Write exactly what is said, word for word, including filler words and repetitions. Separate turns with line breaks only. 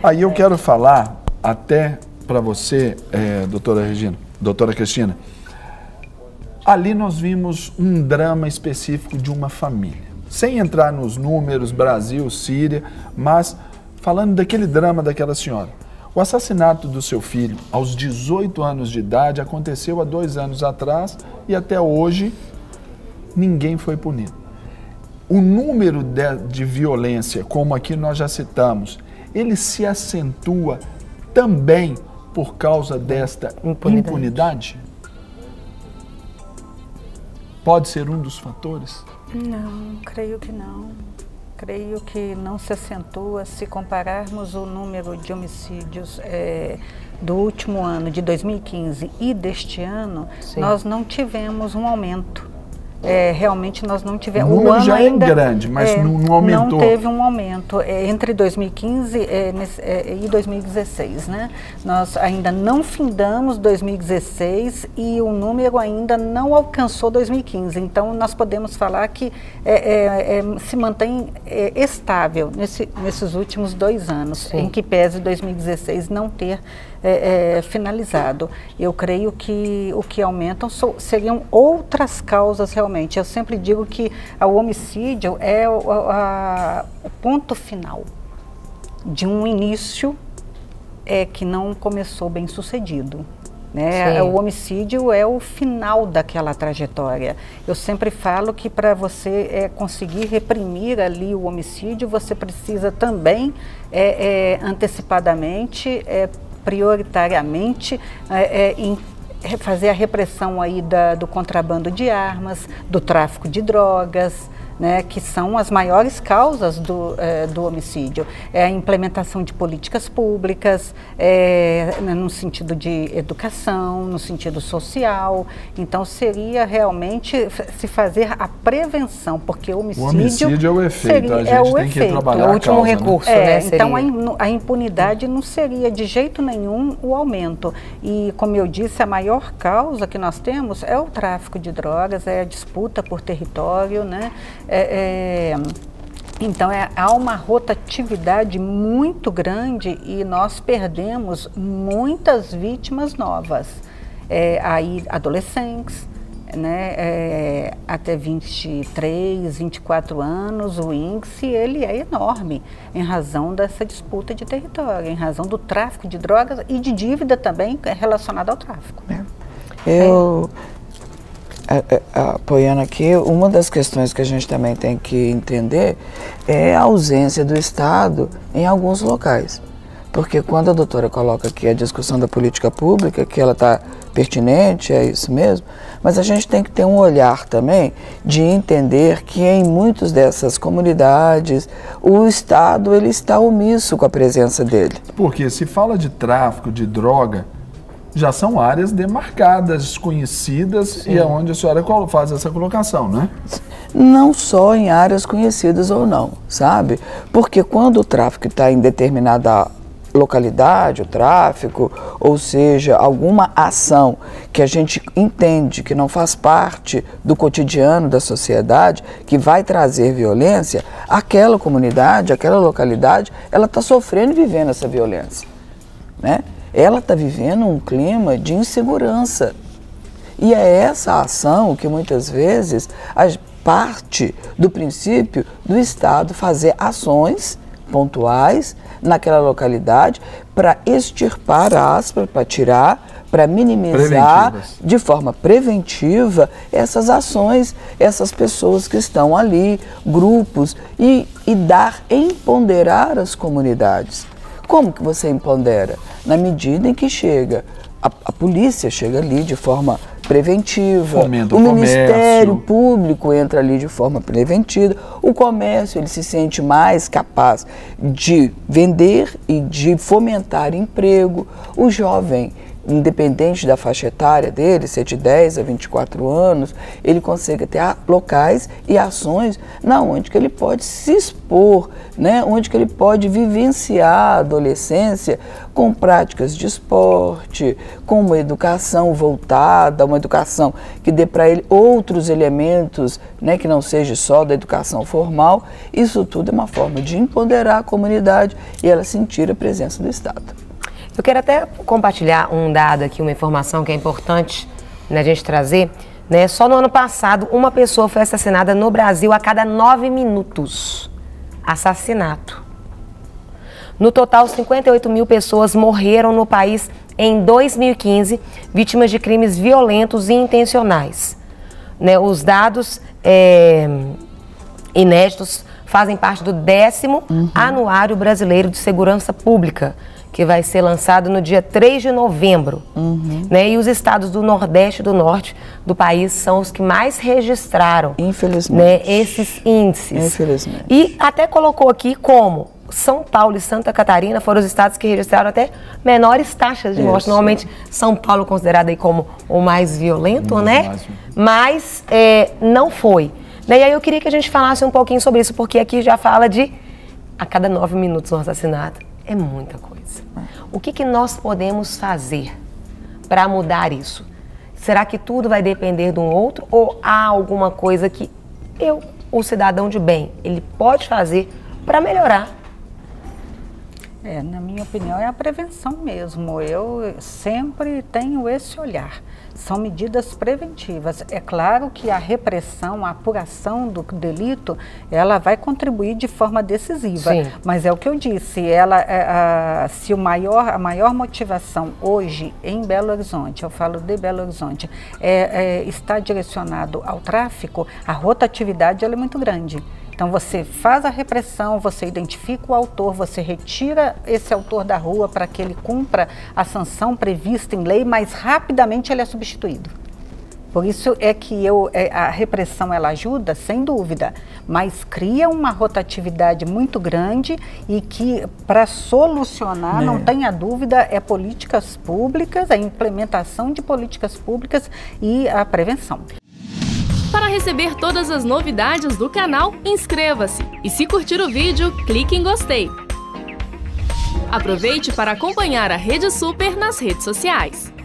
Aí eu é. quero falar até para você, é, doutora Regina, doutora Cristina, ali nós vimos um drama específico de uma família. Sem entrar nos números, Brasil, Síria, mas falando daquele drama daquela senhora. O assassinato do seu filho, aos dezoito anos de idade, aconteceu há dois anos atrás e até hoje ninguém foi punido. O número de, de violência, como aqui nós já citamos, ele se acentua também por causa desta impunidade? impunidade? Pode ser um dos fatores?
Não, creio que não. Creio que não se acentua se compararmos o número de homicídios é, do último ano, de dois mil e quinze, e deste ano, Sim. nós não tivemos um aumento. É, realmente nós não tivemos...
O número o ano já ainda, é grande, mas é, não, não aumentou.
Não teve um aumento. É, entre dois mil e quinze é, nesse, é, e dois mil e dezesseis, né? Nós ainda não findamos dois mil e dezesseis e o número ainda não alcançou dois mil e quinze. Então, nós podemos falar que é, é, é, se mantém é, estável nesse, nesses últimos dois anos, Sim. em que pese dois mil e dezesseis não ter É, é, finalizado. Eu creio que o que aumentam so, seriam outras causas realmente. Eu sempre digo que o homicídio é o, a, o ponto final de um início é, que não começou bem sucedido. Né? O homicídio é o final daquela trajetória. Eu sempre falo que para você é, conseguir reprimir ali o homicídio, você precisa também é, é, antecipadamente é, prioritariamente é, é, em fazer a repressão aí da, do contrabando de armas, do tráfico de drogas, né, que são as maiores causas do, é, do homicídio. É a implementação de políticas públicas, é, no sentido de educação, no sentido social. Então, seria realmente se fazer a prevenção, porque o homicídio...
O homicídio é o efeito,
seria,
a gente
é o
tem
efeito.
que trabalhar
é o último
a causa,
recurso,
né?
É,
né?
então, a, a impunidade não seria de jeito nenhum o aumento. E, como eu disse, a maior causa que nós temos é o tráfico de drogas, é a disputa por território, né? É, é, então, é, há uma rotatividade muito grande e nós perdemos muitas vítimas novas. É, aí, adolescentes, né, é, até vinte e três, vinte e quatro anos, o índice ele é enorme em razão dessa disputa de território, em razão do tráfico de drogas e de dívida também relacionada ao tráfico.
É. Eu... Apoiando aqui, uma das questões que a gente também tem que entender é a ausência do Estado em alguns locais. Porque quando a doutora coloca aqui a discussão da política pública, que ela está pertinente, é isso mesmo, mas a gente tem que ter um olhar também de entender que em muitas dessas comunidades o Estado ele está omisso com a presença dele.
Porque se fala de tráfico, de droga, já são áreas demarcadas, conhecidas, Sim. e é onde a senhora faz essa colocação, né?
Não só em áreas conhecidas ou não, sabe? Porque quando o tráfico está em determinada localidade, o tráfico, ou seja, alguma ação que a gente entende que não faz parte do cotidiano da sociedade, que vai trazer violência, aquela comunidade, aquela localidade, ela está sofrendo e vivendo essa violência, né? Ela está vivendo um clima de insegurança. E é essa ação que muitas vezes a parte do princípio do Estado fazer ações pontuais naquela localidade para extirpar aspas, para tirar, para minimizar de forma preventiva essas ações, essas pessoas que estão ali, grupos, e, e dar, empoderar as comunidades. Como que você empodera? Na medida em que chega, a, a polícia chega ali de forma preventiva,
Fomenta
o,
o
Ministério
comércio.
Público entra ali de forma preventiva, o comércio ele se sente mais capaz de vender e de fomentar emprego, o jovem independente da faixa etária dele, se é de dez a vinte e quatro anos, ele consiga ter locais e ações na onde que ele pode se expor, né? Onde que ele pode vivenciar a adolescência com práticas de esporte, com uma educação voltada, uma educação que dê para ele outros elementos, né, que não seja só da educação formal. Isso tudo é uma forma de empoderar a comunidade e ela sentir a presença do Estado.
Eu quero até compartilhar um dado aqui, uma informação que é importante, né, a gente trazer. Né? Só no ano passado, uma pessoa foi assassinada no Brasil a cada nove minutos. Assassinato. No total, cinquenta e oito mil pessoas morreram no país em dois mil e quinze, vítimas de crimes violentos e intencionais. Né? Os dados é, inéditos fazem parte do décimo uhum. Anuário Brasileiro de Segurança Pública, que vai ser lançado no dia três de novembro. Uhum. Né? E os estados do Nordeste e do Norte do país são os que mais registraram,
infelizmente,
né, esses índices.
Infelizmente.
E até colocou aqui como São Paulo e Santa Catarina foram os estados que registraram até menores taxas de morte. Normalmente, São Paulo considerado aí como o mais violento, um né? Mais... Mas é, não foi. E aí eu queria que a gente falasse um pouquinho sobre isso, porque aqui já fala de a cada nove minutos um assassinato. É muita coisa. O que, que nós podemos fazer para mudar isso? Será que tudo vai depender de um outro ou há alguma coisa que eu, o cidadão de bem, ele pode fazer para melhorar?
É, na minha opinião, é a prevenção mesmo. Eu sempre tenho esse olhar. São medidas preventivas. É claro que a repressão, a apuração do delito, ela vai contribuir de forma decisiva. Sim. Mas é o que eu disse, ela, a, a, se o maior, a maior motivação hoje em Belo Horizonte, eu falo de Belo Horizonte, é, é, está direcionado ao tráfico, a rotatividade ela é muito grande. Então você faz a repressão, você identifica o autor, você retira esse autor da rua para que ele cumpra a sanção prevista em lei, mas rapidamente ele é substituído. Por isso é que eu, a repressão ela ajuda, sem dúvida, mas cria uma rotatividade muito grande e que para solucionar, é. não tenha dúvida, é políticas públicas, a implementação de políticas públicas e a prevenção.
Para receber todas as novidades do canal, inscreva-se e se curtir o vídeo, clique em gostei. Aproveite para acompanhar a Rede Super nas redes sociais.